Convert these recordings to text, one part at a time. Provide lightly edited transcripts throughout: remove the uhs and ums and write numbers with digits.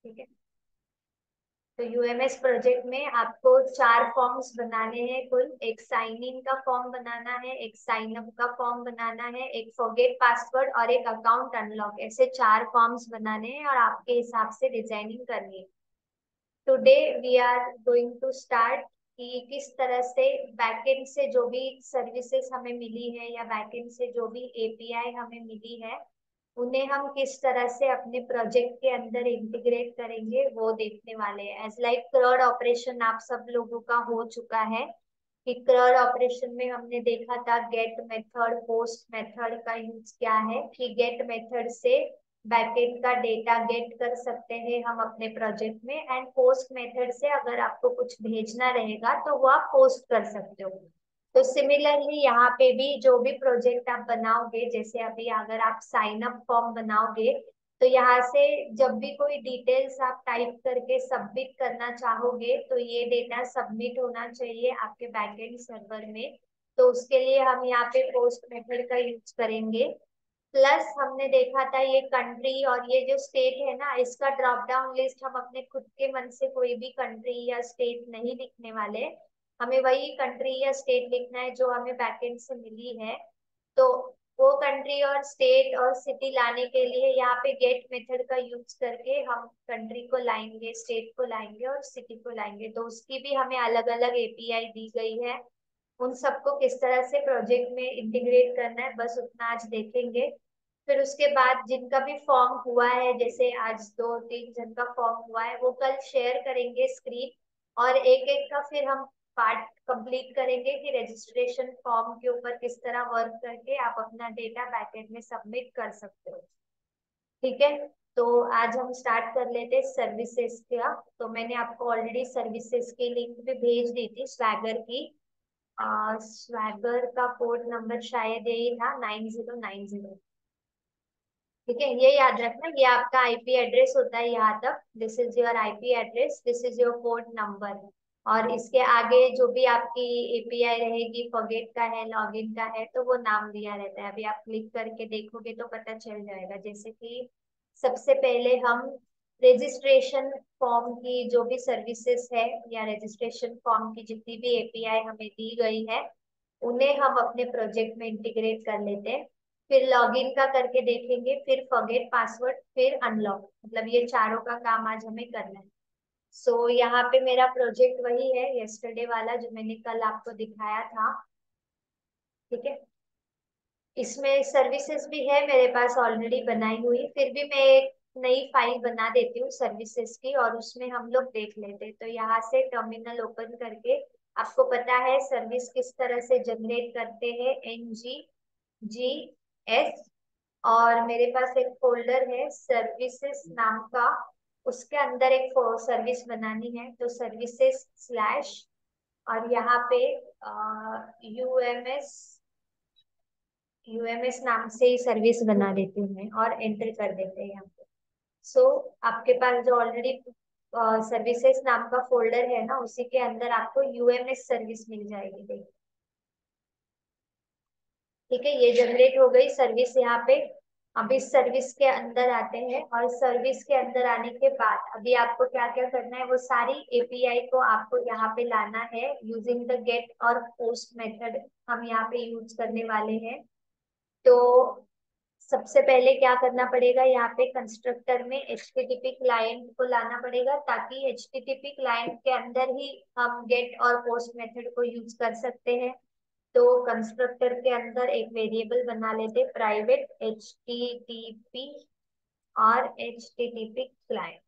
ठीक है। तो यूएमएस प्रोजेक्ट में आपको 4 फॉर्म्स बनाने हैं कुल। एक साइन इन का फॉर्म बनाना है, एक साइन अप का फॉर्म बनाना है, एक फॉरगेट पासवर्ड और एक अकाउंट अनलॉक। ऐसे 4 फॉर्म्स बनाने हैं और आपके हिसाब से डिजाइनिंग करनी है। Today we are going to start कि किस तरह से बैकएंड से जो भी सर्विसेज हमें मिली है या बैकएंड से जो भी एपीआई हमें मिली है उन्हें हम किस तरह से अपने प्रोजेक्ट के अंदर इंटीग्रेट करेंगे वो देखने वाले हैं। एज लाइक क्रॉड ऑपरेशन आप सब लोगों का हो चुका है कि क्रॉड ऑपरेशन में हमने देखा था गेट मेथड पोस्ट मेथड का यूज क्या है कि गेट मेथड से बैकएंड का डेटा गेट कर सकते हैं हम अपने प्रोजेक्ट में, एंड पोस्ट मेथड से अगर आपको कुछ भेजना रहेगा तो वो आप पोस्ट कर सकते हो। तो सिमिलरली यहाँ पे भी जो भी प्रोजेक्ट आप बनाओगे, जैसे अभी अगर आप साइन अप फॉर्म बनाओगे तो यहाँ से जब भी कोई डिटेल्स आप टाइप करके सबमिट करना चाहोगे तो ये डेटा सबमिट होना चाहिए आपके बैकएंड सर्वर में। तो उसके लिए हम यहाँ पे पोस्ट मेथड का यूज करेंगे। प्लस हमने देखा था ये कंट्री और ये जो स्टेट है ना, इसका ड्रॉप डाउन लिस्ट हम अपने खुद के मन से कोई भी कंट्री या स्टेट नहीं लिखने वाले। हमें वही कंट्री या स्टेट लिखना है जो हमें बैकएंड से मिली है। तो वो कंट्री और स्टेट और सिटी लाने के लिए यहाँ पे गेट मेथड का यूज करके हम कंट्री को लाएंगे, स्टेट को लाएंगे और सिटी को लाएंगे। तो उसकी भी हमें अलग अलग एपीआई दी गई है। उन सबको किस तरह से प्रोजेक्ट में इंटीग्रेट करना है बस उतना आज देखेंगे। फिर उसके बाद जिनका भी फॉर्म हुआ है, जैसे आज 2-3 जन का फॉर्म हुआ है, वो कल शेयर करेंगे स्क्रीन, और एक एक का फिर हम पार्ट कंप्लीट करेंगे कि रजिस्ट्रेशन फॉर्म के ऊपर किस तरह वर्क करके आप अपना डेटा बैकएंड में सबमिट कर सकते हो। ठीक है। तो आज हम स्टार्ट कर लेते सर्विसेज का। तो मैंने आपको ऑलरेडी सर्विसेज की लिंक भी भेज दी थी स्वैगर की। स्वैगर का कोड नंबर शायद यही था 9090। ठीक है, ये याद रखना, ये आपका आईपी एड्रेस होता है यहाँ तक। This is your IP address, this is your port number. और इसके आगे जो भी आपकी एपीआई रहेगी, फॉरगेट का है, लॉगिन का है, तो वो नाम दिया रहता है। अभी आप क्लिक करके देखोगे तो पता चल जाएगा। जैसे कि सबसे पहले हम रजिस्ट्रेशन फॉर्म की जो भी सर्विसेज है या रजिस्ट्रेशन फॉर्म की जितनी भी एपीआई हमें दी गई है उन्हें हम अपने प्रोजेक्ट में इंटीग्रेट कर लेते हैं। फिर लॉगिन का करके देखेंगे, फिर फॉरगेट पासवर्ड, फिर अनलॉक। मतलब ये चारों का काम आज हमें करना है। सो यहाँ पे मेरा प्रोजेक्ट वही है यस्टरडे वाला जो मैंने कल आपको दिखाया था। ठीक है। इसमें सर्विसेज भी है मेरे पास ऑलरेडी बनाई हुई, फिर भी मैं एक नई फाइल बना देती हूँ सर्विसेज की और उसमें हम लोग देख लेते हैं। तो यहाँ से टर्मिनल ओपन करके आपको पता है सर्विस किस तरह से जनरेट करते हैं, NGGS। और मेरे पास एक फोल्डर है सर्विसेज नाम का, उसके अंदर एक सर्विस बनानी है। तो सर्विसेज स्लैश और यहाँ पे यूएमएस यूएमएस नाम से ही सर्विस बना देती हूँ मैं और एंटर कर देते हैं यहाँ पे। सो आपके पास जो ऑलरेडी सर्विसेज नाम का फोल्डर है ना, उसी के अंदर आपको यूएमएस सर्विस मिल जाएगी। देखिए, ठीक है, ये जनरेट हो गई सर्विस यहाँ पे। अब इस सर्विस के अंदर आते हैं और सर्विस के अंदर आने के बाद अभी आपको क्या क्या करना है, वो सारी एपीआई को आपको यहाँ पे लाना है यूजिंग द गेट और पोस्ट मेथड हम यहाँ पे यूज करने वाले हैं। तो सबसे पहले क्या करना पड़ेगा, यहाँ पे कंस्ट्रक्टर में HTTP क्लाइंट को लाना पड़ेगा ताकि HTTP क्लाइंट के अंदर ही हम गेट और पोस्ट मेथड को यूज कर सकते हैं। तो कंस्ट्रक्टर के अंदर एक वेरिएबल बना लेते प्राइवेट HTTP और HTTP क्लाइंट।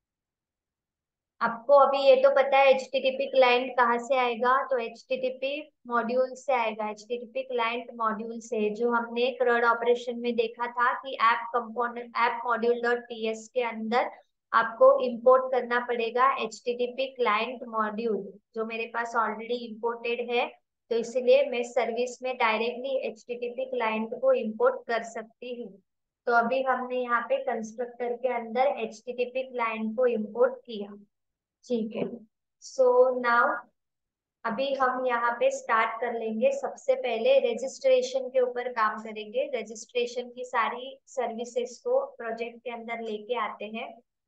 आपको अभी ये तो पता है HTTP क्लाइंट कहाँ से आएगा, तो HTTP मॉड्यूल से आएगा। HTTP क्लाइंट मॉड्यूल से जो हमने क्रड ऑपरेशन में देखा था कि app component app module dot TS के अंदर आपको इंपोर्ट करना पड़ेगा HTTP क्लाइंट मॉड्यूल, जो मेरे पास ऑलरेडी इंपोर्टेड है। तो इसलिए मैं सर्विस में डायरेक्टली HTTP क्लाइंट को इंपोर्ट कर सकती हूँ। तो अभी हमने यहाँ पे कंस्ट्रक्टर के अंदर HTTP क्लाइंट को इंपोर्ट किया। ठीक है। सो नाउ अभी हम यहाँ पे स्टार्ट कर लेंगे। सबसे पहले रजिस्ट्रेशन के ऊपर काम करेंगे। रजिस्ट्रेशन की सारी सर्विसेज को प्रोजेक्ट के अंदर लेके आते हैं।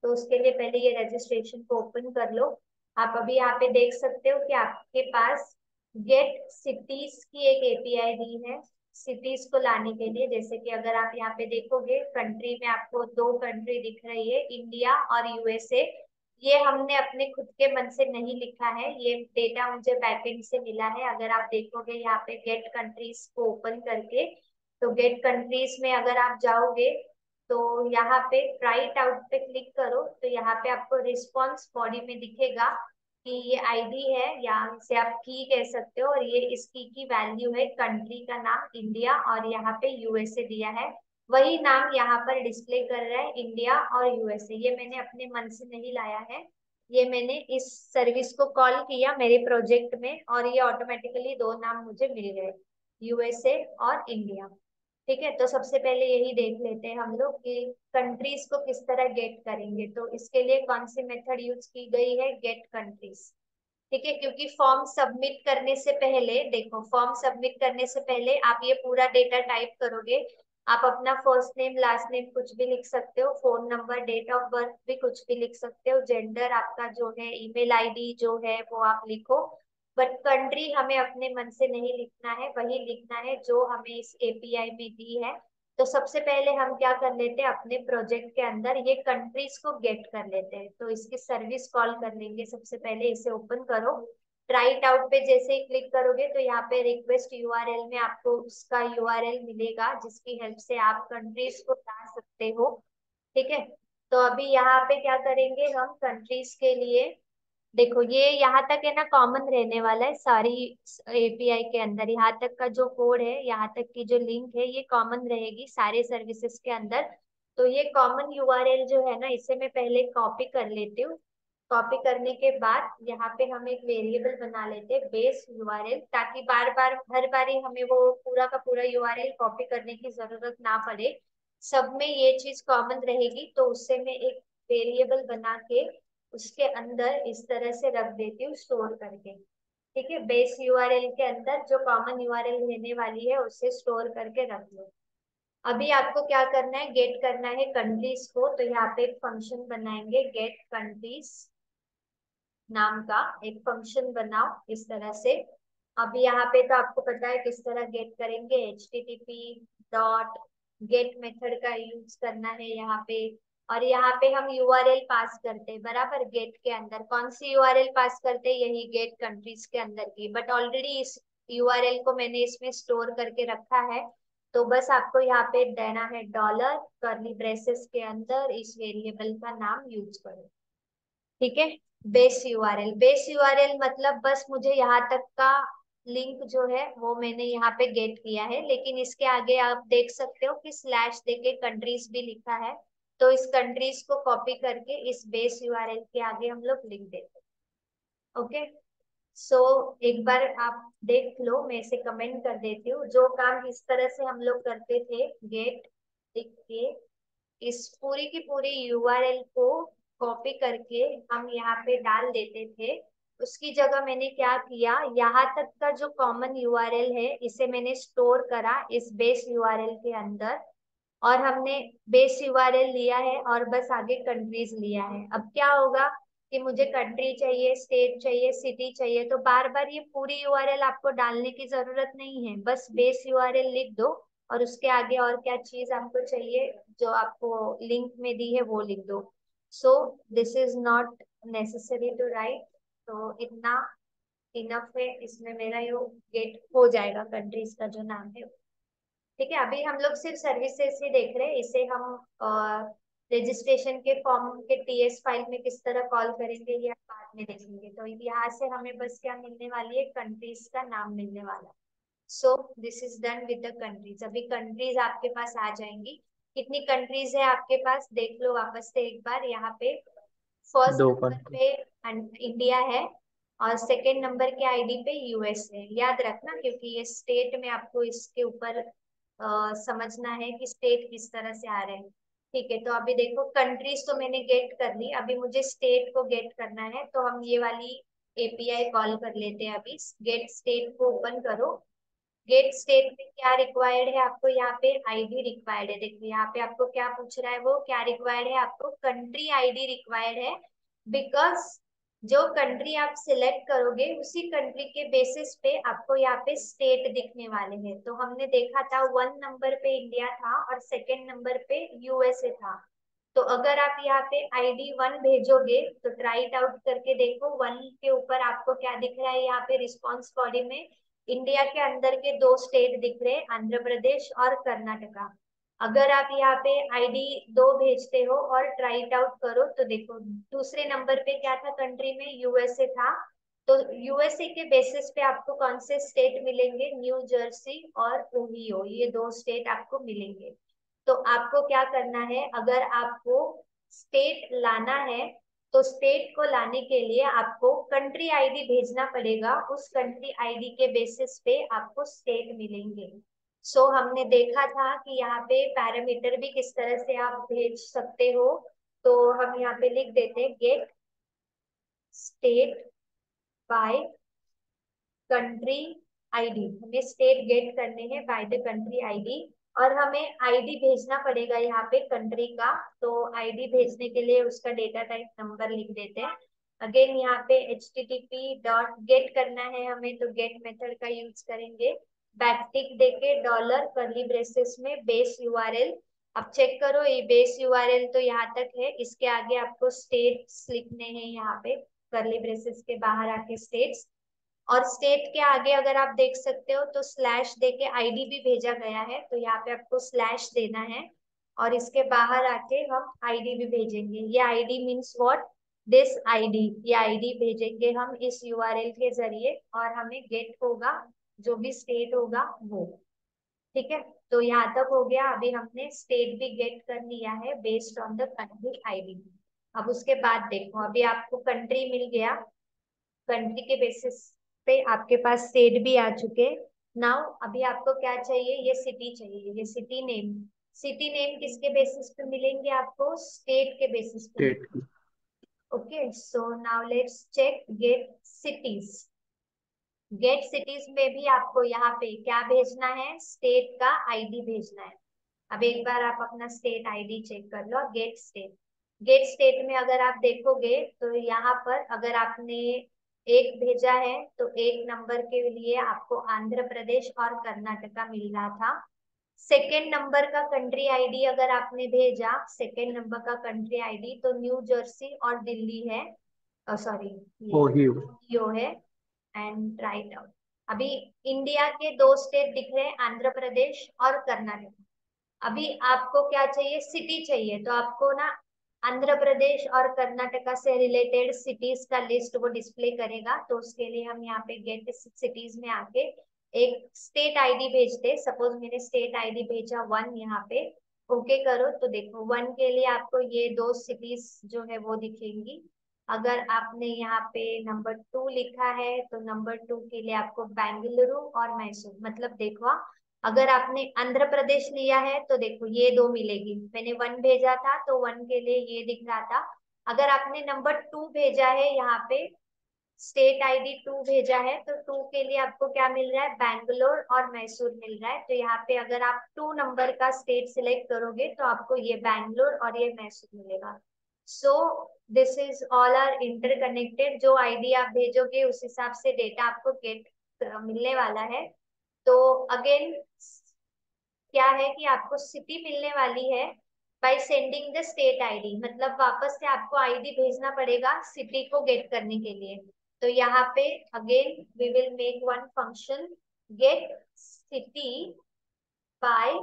तो उसके लिए पहले ये रजिस्ट्रेशन को ओपन कर लो। आप अभी यहाँ पे देख सकते हो कि आपके पास गेट सिटीज की एक एपीआई दी है सिटीज को लाने के लिए। जैसे कि अगर आप यहाँ पे देखोगे कंट्री में आपको दो कंट्री दिख रही है, इंडिया और यूएसए। ये हमने अपने खुद के मन से नहीं लिखा है, ये डेटा मुझे बैकएंड से मिला है। अगर आप देखोगे यहाँ पे गेट कंट्रीज को ओपन करके, तो गेट कंट्रीज में अगर आप जाओगे तो यहाँ पे राइट आउट पे क्लिक करो, तो यहाँ पे आपको रिस्पॉन्स बॉडी में दिखेगा कि ये आईडी है, या इसे आप की कह सकते हो, और ये इस की वैल्यू है, कंट्री का नाम इंडिया और यहाँ पे यूएसए दिया है। वही नाम यहाँ पर डिस्प्ले कर रहा है, इंडिया और यूएसए। ये मैंने अपने मन से नहीं लाया है, ये मैंने इस सर्विस को कॉल किया मेरे प्रोजेक्ट में और ये ऑटोमेटिकली दो नाम मुझे मिल गए, यूएसए और इंडिया। ठीक है, तो सबसे पहले यही देख लेते हैं हम लोग कि कंट्रीज को किस तरह गेट करेंगे। तो इसके लिए कौन सी मेथड यूज की गई है, गेट कंट्रीज। ठीक है, क्योंकि फॉर्म सबमिट करने से पहले, देखो फॉर्म सबमिट करने से पहले आप ये पूरा डेटा टाइप करोगे। आप अपना फर्स्ट नेम लास्ट नेम कुछ भी लिख सकते हो, phone number date of birth भी कुछ भी लिख सकते हो, जेंडर आपका जो है, ईमेल आईडी जो है वो आप लिखो। बट कंट्री हमें अपने मन से नहीं लिखना है, वही लिखना है जो हमें इस एपीआई में दी है। तो सबसे पहले हम क्या कर लेते हैं, अपने प्रोजेक्ट के अंदर ये कंट्रीज को गेट कर लेते हैं। तो इसकी सर्विस कॉल कर लेंगे। सबसे पहले इसे ओपन करो, राइट आउट पे जैसे ही क्लिक करोगे तो यहाँ पे रिक्वेस्ट यूआरएल में आपको उसका यूआरएल मिलेगा, जिसकी हेल्प से आप कंट्रीज को ला सकते हो। ठीक है, तो अभी यहाँ पे क्या करेंगे हम कंट्रीज के लिए। देखो ये यहाँ तक है ना, कॉमन रहने वाला है सारी एपीआई के अंदर। यहाँ तक का जो कोड है, यहाँ तक की जो लिंक है, ये कॉमन रहेगी सारे सर्विसेज के अंदर। तो ये कॉमन यूआरएल जो है ना, इसे मैं पहले कॉपी कर लेती हूँ। कॉपी करने के बाद यहाँ पे हम एक वेरिएबल बना लेते हैं, बेस यूआरएल, ताकि बार बार हर बारी हमें वो पूरा का पूरा यूआरएल कॉपी करने की जरूरत ना पड़े। सब में ये चीज कॉमन रहेगी, तो उससे मैं एक वेरिएबल बना के उसके अंदर इस तरह से रख देती हूँ स्टोर करके। ठीक है, बेस यूआरएल के अंदर जो कॉमन यूआरएल रहने वाली है उसे स्टोर करके रख लो। अभी आपको क्या करना है, गेट करना है कंट्रीज को। तो यहाँ पे एक फंक्शन बनाएंगे, गेट कंट्रीज नाम का एक फंक्शन बनाओ इस तरह से। अब यहाँ पे तो आपको पता है किस तरह गेट करेंगे, http गेट मेथड का यूज करना है यहाँ पे। और यहाँ पे हम यूआरएल पास करते हैं बराबर, गेट के अंदर कौन सी यूआरएल पास करते हैं, यही गेट कंट्रीज के अंदर की। बट ऑलरेडी इस यूआरएल को मैंने इसमें स्टोर करके रखा है, तो बस आपको यहाँ पे देना है डॉलर कर्ली ब्रेसेस के अंदर इस वेरिएबल का नाम यूज करो। ठीक है, बेस यूआरएल, बेस यूआरएल मतलब बस मुझे यहाँ तक का लिंक जो है वो मैंने यहाँ पे गेट किया है, लेकिन इसके आगे आप देख सकते हो कि स्लैश देके कंट्रीज भी लिखा है। तो इस कंट्रीज को कॉपी करके इस बेस यूआरएल के आगे हम लोग लिख देते हैं। ओके, सो एक बार आप देख लो, मैं इसे कमेंट कर देती हूँ। जो काम इस तरह से हम लोग करते थे, गेट लिख के इस पूरी की पूरी यूआरएल को कॉपी करके हम यहाँ पे डाल देते थे, उसकी जगह मैंने क्या किया, यहाँ तक का जो कॉमन यूआरएल है इसे मैंने स्टोर करा इस बेस यूआरएल के अंदर। और हमने बेस यूआरएल लिया है और बस आगे कंट्रीज लिया है। अब क्या होगा कि मुझे कंट्री चाहिए, स्टेट चाहिए, सिटी चाहिए, तो बार बार ये पूरी यूआरएल आपको डालने की जरूरत नहीं है, बस बेस यूआरएल लिख दो और उसके आगे और क्या चीज आपको चाहिए जो आपको लिंक में दी है वो लिख दो। So this is not necessary to write, तो इतना इनफ है, इसमें मेरा ये गेट हो जाएगा कंट्रीज का जो नाम है। ठीक है, अभी हम लोग सिर्फ सर्विसेज ही देख रहे हैं, इसे हम रजिस्ट्रेशन के फॉर्म के टीएस फाइल में किस तरह कॉल करेंगे ये हम बाद में देखेंगे। तो यहाँ से हमें बस क्या मिलने वाली है, कंट्रीज का नाम मिलने वाला है। So this is done with the countries. अभी कंट्रीज आपके पास आ जाएंगी। कितनी कंट्रीज है आपके पास देख लो वापस से एक बार। यहाँ पे फर्स्ट दो नंबर कंट्री। पे इंडिया है और सेकंड नंबर के आईडी पे यूएस है। याद रखना, क्योंकि ये स्टेट में आपको इसके ऊपर समझना है कि स्टेट किस तरह से आ रहे हैं। ठीक है, तो अभी देखो कंट्रीज तो मैंने गेट कर ली, अभी मुझे स्टेट को गेट करना है। तो हम ये वाली एपीआई कॉल कर लेते हैं। अभी गेट स्टेट को ओपन करो। गेट स्टेट में क्या रिक्वायर्ड है आपको, यहाँ पे आईडी रिक्वायर्ड है। देखिए यहाँ पे आपको क्या पूछ रहा है, वो क्या रिक्वायर्ड है आपको, कंट्री आईडी रिक्वायर्ड है। बिकॉज जो कंट्री आप सिलेक्ट करोगे उसी कंट्री के बेसिस पे आपको यहाँ पे स्टेट दिखने वाले हैं। तो हमने देखा था 1 नंबर पे इंडिया था और 2nd नंबर पे यूएसए था। तो अगर आप यहाँ पे ID 1 भेजोगे तो ट्राई इट आउट करके देखो, 1 के ऊपर आपको क्या दिख रहा है, यहाँ पे रिस्पॉन्स बॉडी में इंडिया के अंदर के 2 स्टेट दिख रहे हैं, आंध्र प्रदेश और कर्नाटका। अगर आप यहाँ पे ID 2 भेजते हो और ट्राई इट आउट करो तो देखो दूसरे नंबर पे क्या था कंट्री में, यूएसए था। तो यूएसए के बेसिस पे आपको कौन से स्टेट मिलेंगे, न्यू जर्सी और ओहियो, ये 2 स्टेट आपको मिलेंगे। तो आपको क्या करना है, अगर आपको स्टेट लाना है तो स्टेट को लाने के लिए आपको कंट्री आईडी भेजना पड़ेगा, उस कंट्री आईडी के बेसिस पे आपको स्टेट मिलेंगे। सो हमने देखा था कि यहाँ पे पैरामीटर भी किस तरह से आप भेज सकते हो। तो हम यहाँ पे लिख देते हैं get state by country ID, हमें स्टेट गेट करने हैं बाय द कंट्री आईडी। और हमें आईडी भेजना पड़ेगा यहाँ पे कंट्री का। तो आईडी भेजने के लिए उसका डेटा टाइप नंबर लिख देते हैं। अगेन यहाँ पे http.get करना है हमें, तो गेट मेथड का यूज करेंगे। बैकटिक देके डॉलर कर्ली ब्रेसेस में बेस यूआरएल। अब चेक करो ये बेस यूआरएल तो यहाँ तक है, इसके आगे आपको स्टेट्स लिखने हैं यहाँ पे, कर्ली ब्रेसेस के बाहर आके स्टेट्स। और स्टेट के आगे अगर आप देख सकते हो तो स्लैश देके आईडी भी भेजा गया है, तो यहाँ पे आपको स्लैश देना है। और इसके बाहर आके हम आईडी भी भेजेंगे, ये ID means what, this ID, ये आईडी भेजेंगे हम इस यूआरएल के जरिए और हमें गेट होगा जो भी स्टेट होगा वो। ठीक है, तो यहाँ तक हो गया। अभी हमने स्टेट भी गेट कर लिया है based on the country ID. अब उसके बाद देखो, अभी आपको कंट्री मिल गया, कंट्री के बेसिस पे आपके पास स्टेट भी आ चुके। नाउ अभी आपको क्या चाहिए, ये सिटी चाहिए, ये सिटी नेम। सिटी नेम किसके बेसिस पे मिलेंगे आपको, स्टेट के बेसिस पे स्टेट मिलेंगे। की। Okay, so now let's check get cities. Get cities में भी आपको यहाँ पे क्या भेजना है, स्टेट का आईडी भेजना है। अब एक बार आप अपना स्टेट आईडी चेक कर लो, गेट स्टेट। गेट स्टेट में अगर आप देखोगे तो यहाँ पर अगर आपने 1 भेजा है तो 1 नंबर के लिए आपको आंध्र प्रदेश और कर्नाटका मिल रहा था। 2nd नंबर का कंट्री आईडी अगर आपने भेजा, 2nd नंबर का कंट्री आईडी तो न्यू जर्सी और दिल्ली है, सॉरी ये ओहियो। ओहियो है। And right out. अभी इंडिया के 2 स्टेट दिख रहे हैं, आंध्र प्रदेश और कर्नाटक। अभी आपको क्या चाहिए, सिटी चाहिए, तो आपको ना आंध्र प्रदेश और कर्नाटका से रिलेटेड सिटीज का लिस्ट वो डिस्प्ले करेगा। तो उसके लिए हम यहाँ पे गेट सिटीज में आके एक स्टेट आईडी भेजते। सपोज मैंने स्टेट आईडी भेजा 1 यहाँ पे, ओके करो तो देखो 1 के लिए आपको ये 2 सिटीज जो है वो दिखेंगी। अगर आपने यहाँ पे नंबर 2 लिखा है तो नंबर 2 के लिए आपको बेंगलुरु और मैसूर, मतलब देखो अगर आपने आंध्र प्रदेश लिया है तो देखो ये 2 मिलेगी, मैंने 1 भेजा था तो 1 के लिए ये दिख रहा था। अगर आपने नंबर 2 भेजा है यहाँ पे, स्टेट आईडी 2 भेजा है तो 2 के लिए आपको क्या मिल रहा है, बैंगलोर और मैसूर मिल रहा है। तो यहाँ पे अगर आप 2 नंबर का स्टेट सिलेक्ट करोगे तो आपको ये बैंगलोर और ये मैसूर मिलेगा। So this is all are interconnected, जो आईडी आप भेजोगे उस हिसाब से डेटा आपको गेट मिलने वाला है। तो अगेन क्या है कि आपको सिटी मिलने वाली है by sending the state ID, मतलब वापस से आपको आईडी भेजना पड़ेगा सिटी को गेट करने के लिए। तो यहाँ पे again we will make one function, get city by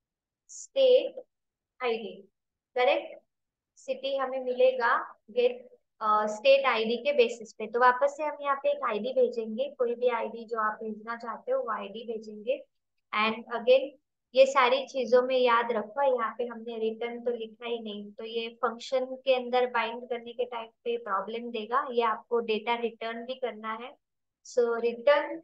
state ID, correct. City हमें मिलेगा गेट स्टेट आईडी के बेसिस पे। तो वापस से हम यहाँ पे एक आईडी भेजेंगे, कोई भी आईडी जो आप भेजना चाहते हो वो आईडी भेजेंगे। एंड अगेन ये सारी चीजों में याद रखो, यहाँ पे हमने रिटर्न तो लिखा ही नहीं, तो ये फंक्शन के अंदर बाइंड करने के टाइम पे प्रॉब्लम देगा, ये आपको डेटा रिटर्न भी करना है। So return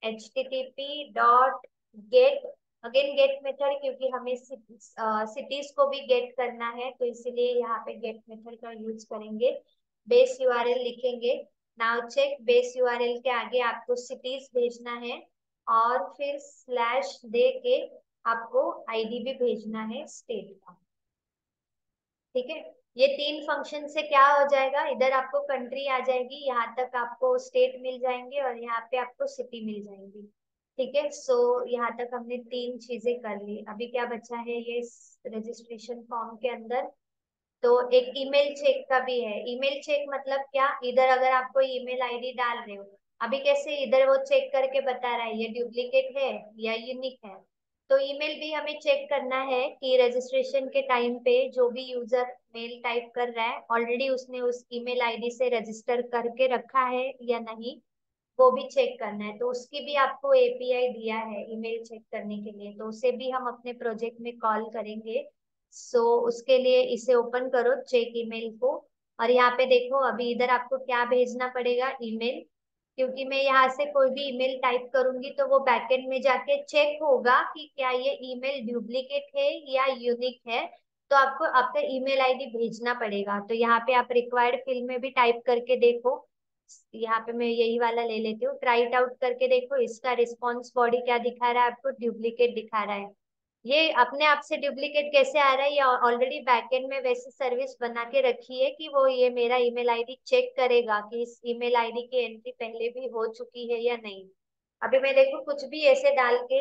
http.get, again get method, क्योंकि हमें सिटीज को भी गेट करना है तो इसीलिए यहाँ पे गेट मेथड का यूज करेंगे। बेस यूआरएल लिखेंगे। नाउ चेक, बेस यूआरएल के आगे आपको सिटीज भेजना है। और फिर स्लैश दे के आपको आईडी भी भेजना है स्टेट का। ठीक है, ये तीन फंक्शन से क्या हो जाएगा, इधर आपको कंट्री आ जाएगी, यहाँ तक आपको स्टेट मिल जाएंगे और यहाँ पे आपको सिटी मिल जाएंगी। ठीक है, सो यहाँ तक हमने तीन चीजें कर ली। अभी क्या बचा है ये रजिस्ट्रेशन फॉर्म के अंदर, तो एक ईमेल चेक का भी है। ईमेल चेक मतलब क्या, इधर अगर आप कोई ईमेल आईडी डाल रहे हो, अभी कैसे इधर वो चेक करके बता रहा है ये डुप्लीकेट है या यूनिक है, तो ईमेल भी हमें चेक करना है कि रजिस्ट्रेशन के टाइम पे जो भी यूजर मेल टाइप कर रहा है ऑलरेडी उसने उस ईमेल आईडी से रजिस्टर करके रखा है या नहीं, वो भी चेक करना है। तो उसकी भी आपको एपीआई दिया है ईमेल चेक करने के लिए, तो उसे भी हम अपने प्रोजेक्ट में कॉल करेंगे। सो उसके लिए इसे ओपन करो चेक ईमेल को, और यहाँ पे देखो अभी इधर आपको क्या भेजना पड़ेगा, ईमेल। क्योंकि मैं यहाँ से कोई भी ईमेल टाइप करूंगी तो वो बैकएंड में जाके चेक होगा कि क्या ये ईमेल डुप्लीकेट है या यूनिक है, तो आपको आपका ईमेल आईडी भेजना पड़ेगा। तो यहाँ पे आप रिक्वायर्ड फील्ड में भी टाइप करके देखो, यहाँ पे मैं यही वाला ले लेती हूँ, ट्राई इट आउट करके देखो, इसका रिस्पॉन्स बॉडी क्या दिखा रहा है आपको, डुप्लीकेट दिखा रहा है। ये अपने आप से डुप्लीकेट कैसे आ रहा है, ये ऑलरेडी बैकएंड में वैसी सर्विस बना के रखी है कि वो ये मेरा ईमेल आईडी चेक करेगा कि इस ईमेल आईडी की एंट्री पहले भी हो चुकी है या नहीं। अभी मैं देखो कुछ भी ऐसे डाल के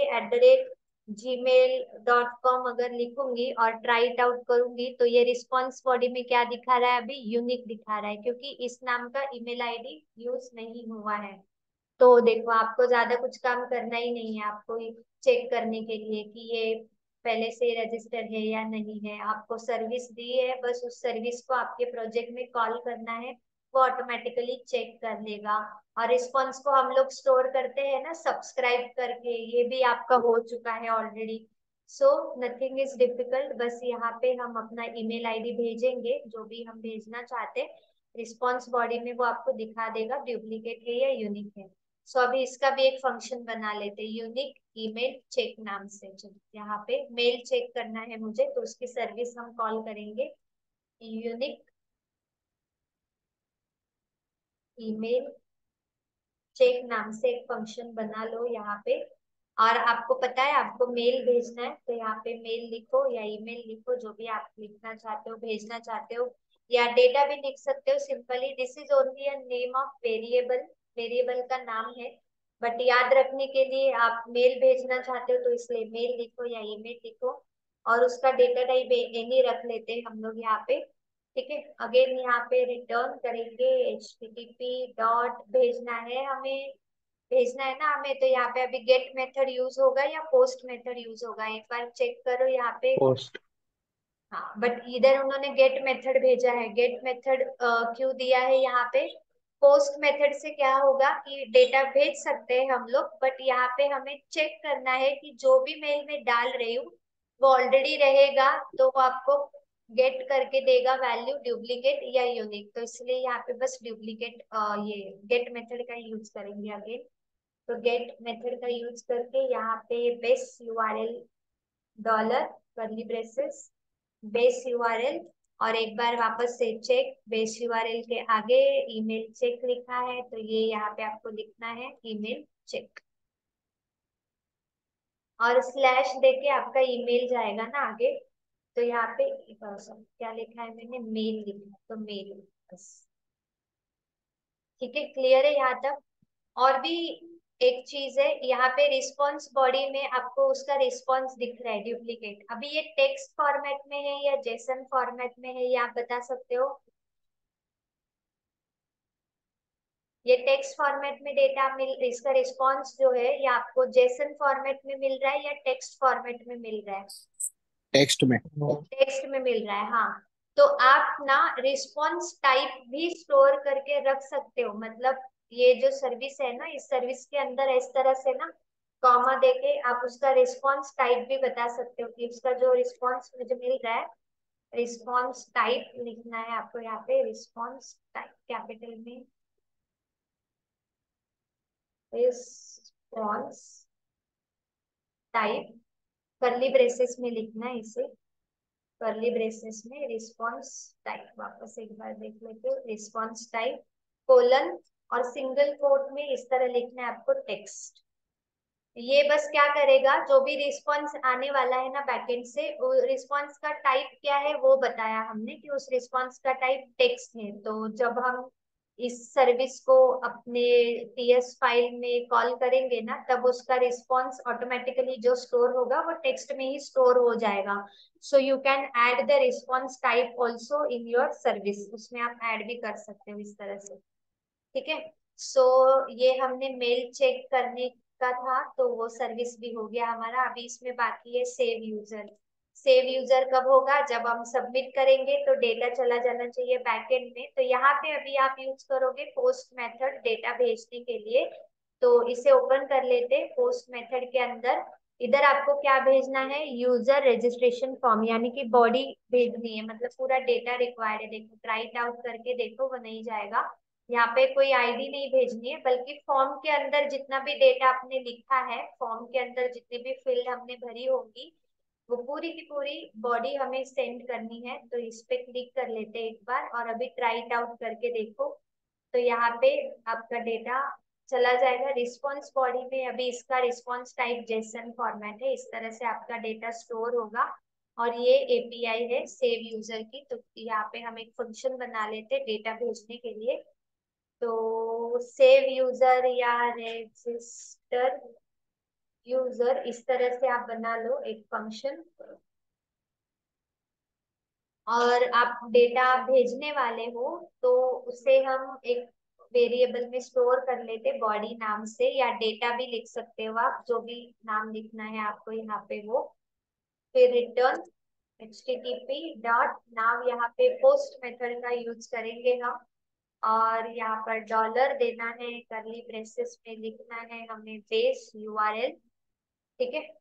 @gmail.com अगर लिखूंगी और ट्राई इट आउट करूंगी, तो ये रिस्पॉन्स बॉडी में क्या दिखा रहा है, अभी यूनिक दिखा रहा है, क्योंकि इस नाम का ईमेल आईडी यूज नहीं हुआ है। तो देखो आपको ज्यादा कुछ काम करना ही नहीं है, आपको चेक करने के लिए कि ये पहले से रजिस्टर है या नहीं है, आपको सर्विस दी है, बस उस सर्विस को आपके प्रोजेक्ट में कॉल करना है, वो ऑटोमेटिकली चेक कर लेगा। और रिस्पॉन्स को हम लोग स्टोर करते हैं ना सब्सक्राइब करके, ये भी आपका हो चुका है already. So nothing is difficult, बस यहाँ पे हम अपना ईमेल आईडी भेजेंगे जो भी हम भेजना चाहते हैं, रिस्पॉन्स बॉडी में वो आपको दिखा देगा डुप्लीकेट है या यूनिक है। सो अभी इसका भी एक फंक्शन बना लेते हैं, यूनिक ईमेल चेक नाम से। चलो यहाँ पे मेल चेक करना है मुझे, तो उसकी सर्विस हम कॉल करेंगे, यूनिक ईमेल चेक नाम से एक फंक्शन बना लो यहाँ पे। और आपको पता है आपको मेल भेजना है, तो यहाँ पे मेल लिखो या ईमेल लिखो, जो भी आप लिखना चाहते हो भेजना चाहते हो, या डेटा भी लिख सकते हो simply. This is only a name of variable, variable का नाम है, बट याद रखने के लिए आप मेल भेजना चाहते हो तो इसलिए मेल लिखो या ईमेल लिखो, और उसका डेटा टाइप एनी रख लेते हैं हम लोग यहाँ पे। ठीक है, अगेन यहाँ पे रिटर्न करेंगे http डॉट भेजना है हमें, भेजना है ना हमें, तो यहाँ पे अभी गेट मेथड यूज होगा या पोस्ट मेथड यूज होगा, एक बार चेक करो यहाँ पे। पोस्ट। हाँ, बट इधर उन्होंने गेट मेथड भेजा है, गेट मेथड क्यों दिया है यहाँ पे, पोस्ट मेथड से क्या होगा कि डेटा भेज सकते हैं हम लोग, बट यहाँ पे हमें चेक करना है कि जो भी मेल में डाल रही हूँ वो ऑलरेडी रहेगा, तो वो आपको गेट करके देगा वैल्यू डुप्लीकेट या यूनिक, तो इसलिए यहाँ पे बस डुप्लीकेट ये गेट मेथड का यूज करेंगे अगेन। तो गेट मेथड का यूज करके यहाँ पे base URL dollar curly braces base URL, और एक बार वापस से चेक, बेस यूआरएल के आगे ईमेल चेक लिखा है, तो ये यहाँ पे आपको लिखना है ईमेल चेक, और स्लैश देके आपका ईमेल जाएगा ना आगे, तो यहाँ पे क्या लिखा है मैंने, मेल लिखा है, तो मेल बस। ठीक है, क्लियर है यहाँ तक। और भी एक चीज है, यहाँ पे रिस्पॉन्स बॉडी में आपको उसका रिस्पॉन्स दिख रहा है डुप्लीकेट, अभी ये टेक्स्ट फॉर्मेट में है या जेसन फॉर्मेट में है, ये आप बता सकते हो। ये टेक्स्ट फॉर्मेट में डेटा मिल, इसका रिस्पॉन्स जो है ये आपको जेसन फॉर्मेट में मिल रहा है या टेक्स्ट फॉर्मेट में मिल रहा है, टेक्स्ट में। टेक्स्ट में मिल रहा है, हाँ। तो आप ना रिस्पॉन्स टाइप भी स्टोर करके रख सकते हो, मतलब ये जो सर्विस है ना, इस सर्विस के अंदर इस तरह से ना कॉमा देके आप उसका रिस्पॉन्स टाइप भी बता सकते हो कि उसका जो रिस्पॉन्स मुझे मिल रहा है, रिस्पॉन्स टाइप लिखना है आपको यहाँ पे, रिस्पॉन्स टाइप कैपिटल में, रिस्पॉन्स टाइप कर्ली ब्रेसेस में लिखना है इसे, कर्ली ब्रेसेस में रिस्पॉन्स टाइप, वापस एक बार देख लेते हो, रिस्पॉन्स टाइप कोलन, और सिंगल कोट में इस तरह लिखना है आपको टेक्स्ट। ये बस क्या करेगा, जो भी रिस्पॉन्स आने वाला है ना बैकएंड से, वो रिस्पॉन्स का टाइप क्या है वो बताया हमने कि उस रिस्पॉन्स का टाइप टेक्स्ट है। तो जब हम इस सर्विस को अपने टीएस फाइल में कॉल करेंगे ना, तब उसका रिस्पॉन्स ऑटोमेटिकली जो स्टोर होगा वो टेक्स्ट में ही स्टोर हो जाएगा। So you can add the response type also in your service, उसमें आप ऐड भी कर सकते हो इस तरह से। ठीक है। सो ये हमने मेल चेक करने का था, तो वो सर्विस भी हो गया हमारा। अभी इसमें बाकी है सेव यूजर। सेव यूजर कब होगा, जब हम सबमिट करेंगे तो डेटा चला जाना चाहिए बैकएंड में। तो यहाँ पे अभी आप यूज करोगे पोस्ट मेथड डेटा भेजने के लिए। तो इसे ओपन कर लेते। पोस्ट मेथड के अंदर इधर आपको क्या भेजना है, यूजर रजिस्ट्रेशन फॉर्म, यानी कि बॉडी भेजनी है, मतलब पूरा डेटा रिक्वायर्ड है। देखो ट्राई इट आउट करके देखो, वो नहीं जाएगा। यहाँ पे कोई आईडी नहीं भेजनी है, बल्कि फॉर्म के अंदर जितना भी डेटा आपने लिखा है, फॉर्म के अंदर जितनी भी फील्ड हमने भरी होगी, वो पूरी की पूरी बॉडी हमें सेंड करनी है। तो इस पे क्लिक कर लेते हैं एक बार, और अभी ट्राई इट आउट करके देखो। तो यहाँ पे आपका डेटा चला जाएगा रिस्पॉन्स बॉडी में। अभी इसका रिस्पॉन्स टाइप जेसन फॉर्मेट है, इस तरह से आपका डेटा स्टोर होगा। और ये एपीआई है सेव यूजर की। तो यहाँ पे हम एक फंक्शन बना लेते हैं डेटा भेजने के लिए। तो सेव यूजर या रजिस्टर यूजर, इस तरह से आप बना लो एक फंक्शन। और आप डेटा भेजने वाले हो तो उसे हम एक वेरिएबल में स्टोर कर लेते बॉडी नाम से, या डेटा भी लिख सकते हो आप, जो भी नाम लिखना है आपको यहाँ पे वो। फिर रिटर्न http डॉट नाउ, यहाँ पे पोस्ट मेथड का यूज करेंगे हम। और यहाँ पर डॉलर देना है, करली ब्रेसेस में लिखना है हमें बेस यूआरएल। ठीक है।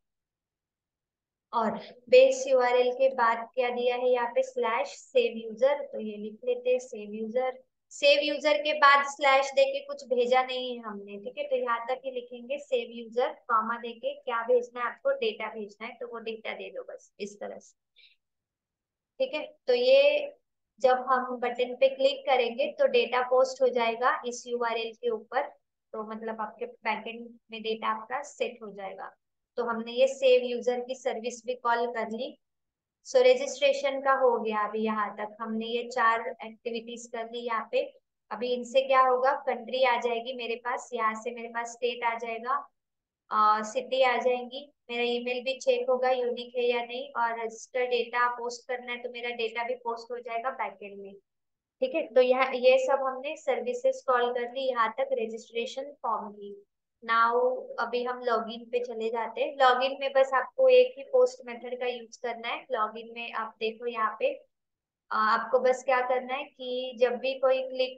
और बेस यूआरएल के बाद क्या दिया है यहाँ पे, स्लैश सेव यूजर। तो ये लिख लेते हैं सेव यूजर। सेव यूजर के बाद स्लैश देके कुछ भेजा नहीं है हमने, ठीक है। तो यहाँ तक ही लिखेंगे सेव यूजर, कॉमा देके क्या भेजना है आपको, डेटा भेजना है, तो वो डेटा दे दो बस इस तरह से। ठीक है। तो ये जब हम बटन पे क्लिक करेंगे तो डेटा पोस्ट हो जाएगा इस यूआरएल के ऊपर। तो मतलब आपके बैकएंड में डेटा आपका सेट हो जाएगा। तो हमने ये सेव यूजर की सर्विस भी कॉल कर ली। सो रजिस्ट्रेशन का हो गया। अभी यहाँ तक हमने ये 4 एक्टिविटीज कर ली यहाँ पे। अभी इनसे क्या होगा, कंट्री आ जाएगी मेरे पास, यहाँ से मेरे पास स्टेट आ जाएगा, सिटी आ जाएंगी, मेरा ईमेल भी चेक होगा यूनिक है या नहीं, और रजिस्टर डेटा पोस्ट करना है तो मेरा डेटा भी पोस्ट हो जाएगा बैकएंड में। ठीक है। तो यहाँ ये सब हमने सर्विसेज कॉल कर ली यहाँ तक रजिस्ट्रेशन फॉर्म की। नाउ अभी हम लॉगिन पे चले जाते हैं। लॉगिन में बस आपको एक ही पोस्ट मेथड का यूज करना है। लॉगिन में आप देखो यहाँ पे, आपको बस क्या करना है कि जब भी कोई क्लिक,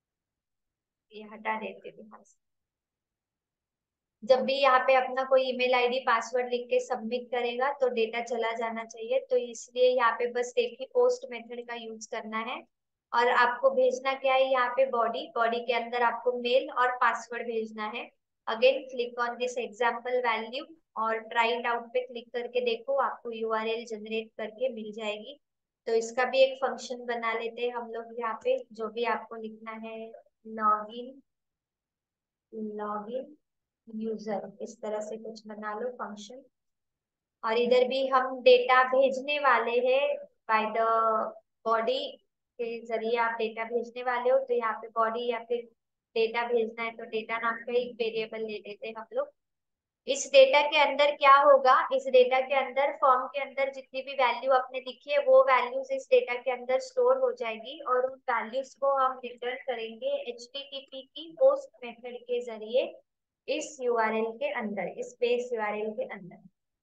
ये हटा देते हैं यहाँ से। जब भी यहाँ पे अपना कोई ईमेल आईडी पासवर्ड लिख के सबमिट करेगा तो डेटा चला जाना चाहिए। तो इसलिए यहाँ पे बस एक ही पोस्ट मेथड का यूज करना है। और आपको भेजना क्या है, यहाँ पे बॉडी, बॉडी के अंदर आपको मेल और पासवर्ड भेजना है। Again click on this example value, और ट्राई इट आउट पे क्लिक करके देखो, आपको यूआरएल जनरेट करके मिल जाएगी। तो इसका भी एक फंक्शन बना लेते हैं हम लोग यहाँ पे, जो भी आपको लिखना है, लॉगिन, लॉगिन यूजर, इस तरह से कुछ बना लो फंक्शन। और इधर भी हम डेटा भेजने वाले हैं बाय द बॉडी के जरिए। आप डेटा भेजने वाले हो तो यहाँ पे बॉडी या फिर डेटा भेजना है तो डेटा नाम का एक वेरिएबल ले लेते हैं हम लोग। इस डेटा के अंदर क्या होगा, इस डेटा के अंदर फॉर्म के अंदर जितनी भी वैल्यू आपने लिखी है वो वैल्यूज इस डेटा के अंदर स्टोर हो जाएगी, और उन वैल्यूज को हम रिटर्न करेंगे एचटीटीपी की पोस्ट मेथड के जरिए इस यूआरएल के अंदर, इस बेस यूआरएल के अंदर।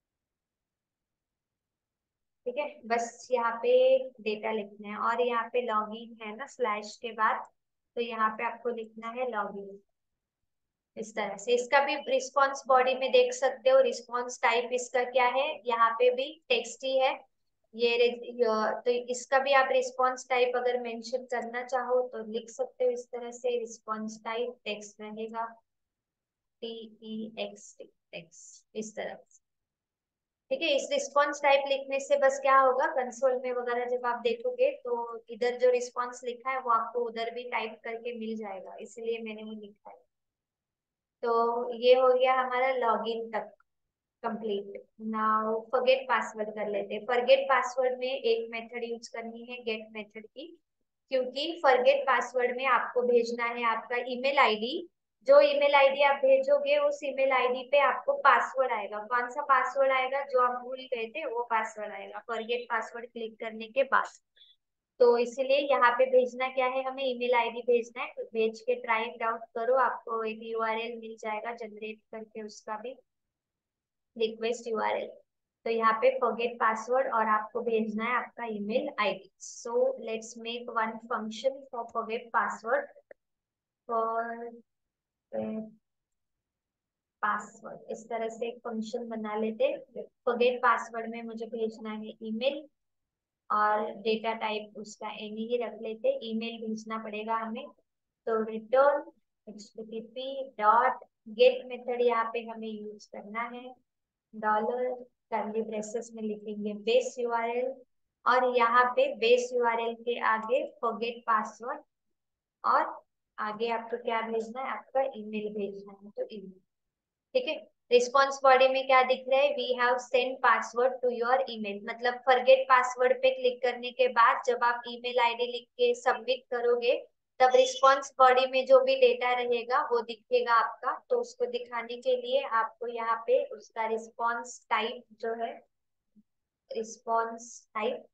ठीक है। बस यहाँ पे डेटा लिखना है, और यहाँ पे लॉगिन है ना स्लैश के बाद, तो यहाँ पे आपको लिखना है लॉगिन इस तरह से। इसका भी रिस्पॉन्स बॉडी में देख सकते हो, रिस्पॉन्स टाइप इसका क्या है, यहाँ पे भी टेक्स्ट ही है तो इसका भी आप रिस्पॉन्स टाइप अगर मेंशन करना चाहो तो लिख सकते हो इस तरह से, रिस्पॉन्स टाइप टेक्स्ट रहेगा, TEXT टेक्स्ट, इस तरह से। ठीक है। इस रिस्पॉन्स टाइप लिखने से बस क्या होगा, कंसोल में वगैरह जब आप देखोगे तो इधर जो रिस्पॉन्स लिखा है वो आपको उधर भी टाइप करके मिल जाएगा, इसलिए मैंने वो लिखा है। तो ये हो गया हमारा लॉगिन तक कंप्लीट। नाउ फॉरगेट पासवर्ड कर लेते हैं। फॉरगेट पासवर्ड में एक मेथड यूज करनी है, गेट मेथड की, क्योंकि फॉरगेट पासवर्ड में आपको भेजना है आपका ईमेल आईडी। जो ईमेल आईडी आप भेजोगे उस ईमेल आईडी पे आपको पासवर्ड आएगा। कौन सा पासवर्ड आएगा? जो आप भूल गए थे वो पासवर्ड आएगा फॉरगेट पासवर्ड क्लिक करने के बाद। तो इसलिए यहाँ पे भेजना क्या है, हमें ईमेल आईडी भेजना है। तो भेज के ट्राई इट आउट करो, आपको एक यूआरएल मिल जाएगा जनरेट करके, उसका भी रिक्वेस्ट यूआरएल। तो यहाँ पे फॉरगेट पासवर्ड और आपको भेजना है आपका email ID. So let's make one function for forget password. For password इस तरह से एक फंक्शन बना लेते। फॉरगेट पासवर्ड में मुझे भेजना है ईमेल और डेटा टाइप उसका एनी ही रख लेते। ईमेल भेजना पड़ेगा हमें, तो return http dot get method यहाँ पे हमें यूज करना है। डॉलर कर्ली ब्रेसेस में लिखेंगे बेस यूआरएल, और यहाँ पे बेस यूआरएल के आगे फॉरगेट पासवर्ड, और आगे आपको क्या भेजना है, आपका ईमेल भेजना है, तो ईमेल। ठीक है। रिस्पॉन्स बॉडी में क्या दिख रहा है? We have send password to your email. मतलब फॉरगेट पासवर्ड पे क्लिक करने के बाद जब आप ईमेल आईडी लिख के सबमिट करोगे, तब रिस्पॉन्स बॉडी में जो भी डेटा रहेगा वो दिखेगा आपका। तो उसको दिखाने के लिए आपको यहाँ पे उसका रिस्पॉन्स टाइप जो है, रिस्पॉन्स टाइप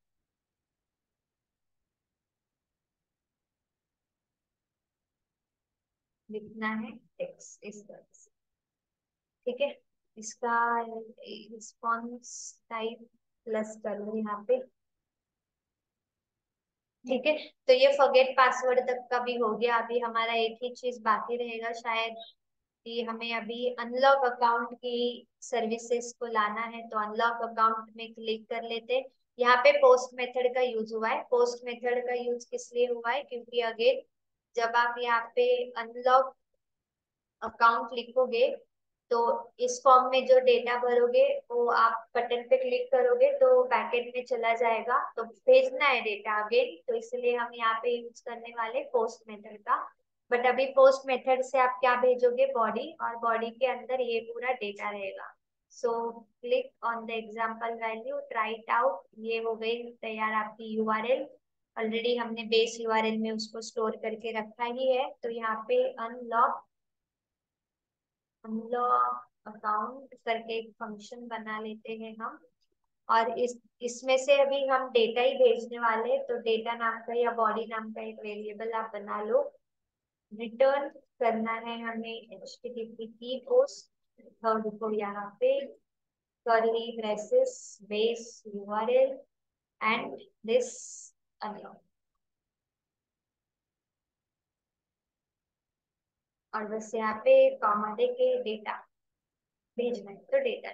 लिखना है टेक्स्ट इस तरह से। ठीक है। इसका रिस्पॉन्स टाइप प्लस कर लो यहाँ पे। ठीक है। तो ये फॉरगेट पासवर्ड तक का भी हो गया। अभी हमारा एक ही चीज बाकी रहेगा शायद, कि हमें अभी अनलॉक अकाउंट की सर्विसेज को लाना है। तो अनलॉक अकाउंट में क्लिक कर लेते। यहाँ पे पोस्ट मेथड का यूज हुआ है। पोस्ट मेथड का यूज किस लिए हुआ है? क्योंकि अगेन जब आप यहाँ पे अनलॉक अकाउंट लिखोगे, तो इस फॉर्म में जो डेटा भरोगे वो आप बटन पे क्लिक करोगे तो बैकएंड में चला जाएगा। तो भेजना है डेटा अगेन, तो इसलिए हम यहाँ पे यूज करने वाले पोस्ट मेथड का। बट अभी पोस्ट मेथड से आप क्या भेजोगे? बॉडी, और बॉडी के अंदर ये पूरा डेटा रहेगा। So click on the example value, try it out. ये हो गई तैयार आपकी यूआरएल। ऑलरेडी हमने बेस यूआरएल में उसको स्टोर करके रखा ही है। तो यहाँ पे अनलॉक अनलॉक अकाउंट करके एक फंक्शन बना लेते हैं हम। और इसमें से अभी हम डेटा ही भेजने वाले हैं, तो डेटा नाम का या बॉडी नाम का एक वेरिएबल आप बना लो। रिटर्न करना है हमें http की पोस्ट, थर्ड को यहाँ पे curly braces base URL and this unlock, और बस यहाँ पे कॉमा दे के डेटा भेजना है, तो डेटा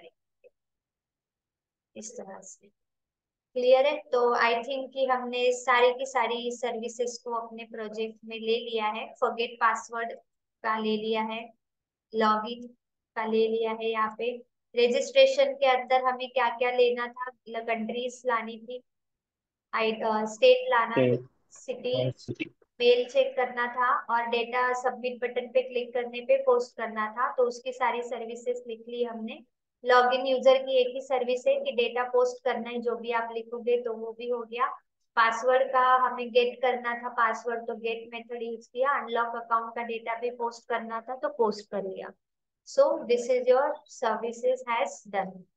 इस तरह से। क्लियर है? तो आई थिंक कि हमने सारी की सारी सर्विसेज को अपने प्रोजेक्ट में ले लिया है। फॉरगेट पासवर्ड का ले लिया है, लॉगिन का ले लिया है। यहाँ पे रजिस्ट्रेशन के अंदर हमें क्या क्या लेना था? कंट्रीज लानी थी, स्टेट लाना था, सिटी, मेल चेक करना था, और डेटा सबमिट बटन पे क्लिक करने पे पोस्ट करना था। तो उसकी सारी सर्विसेज लिख ली हमने। लॉगिन यूजर की एक ही सर्विस है कि डेटा पोस्ट करना है, जो भी आप लिखोगे तो वो भी हो गया। पासवर्ड का हमें गेट करना था पासवर्ड, तो गेट मेथड यूज किया। अनलॉक अकाउंट का डेटा भी पोस्ट करना था तो पोस्ट कर लिया। So this is your services has done.